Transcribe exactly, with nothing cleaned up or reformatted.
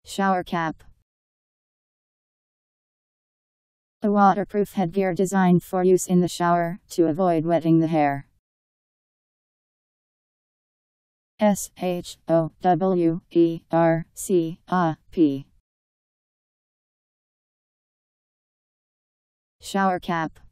Shower cap. A waterproof headgear designed for use in the shower, to avoid wetting the hair. S H O W E R C A P. Shower cap.